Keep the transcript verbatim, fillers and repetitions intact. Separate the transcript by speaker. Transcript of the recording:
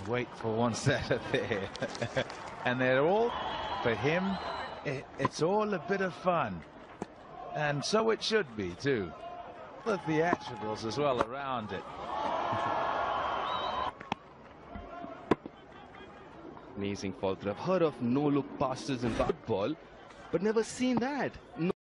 Speaker 1: wait for one setter there. And they're all, for him, it, it's all a bit of fun. And so it should be, too. The theatricals as well around it.
Speaker 2: Amazing fall through. I've heard of no-look passes in football, but never seen that. No